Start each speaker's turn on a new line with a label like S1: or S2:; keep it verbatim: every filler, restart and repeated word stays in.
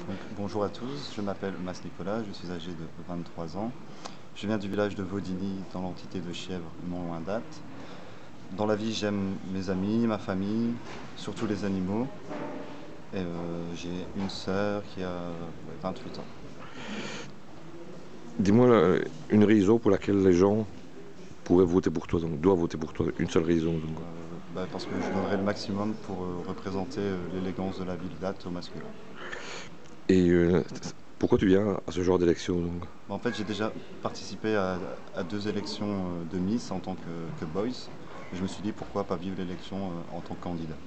S1: Donc, bonjour à tous, je m'appelle Mas Nicolas, je suis âgé de vingt-trois ans. Je viens du village de Vaudigny, dans l'entité de Chièvres, non loin d'Ath. Dans la vie, j'aime mes amis, ma famille, surtout les animaux. Et euh, j'ai une sœur qui a ouais, vingt-huit ans.
S2: Dis-moi euh, une raison pour laquelle les gens pourraient voter pour toi, donc doivent voter pour toi, une seule raison. Donc.
S1: Euh, bah, parce que je donnerai le maximum pour euh, représenter euh, l'élégance de la ville d'Ath au masculin.
S2: Et euh, pourquoi tu viens à ce genre d'élection donc?
S1: Bah, en fait, j'ai déjà participé à, à deux élections euh, de Miss en tant que, que Boys. Et je me suis dit pourquoi pas vivre l'élection euh, en tant que candidat.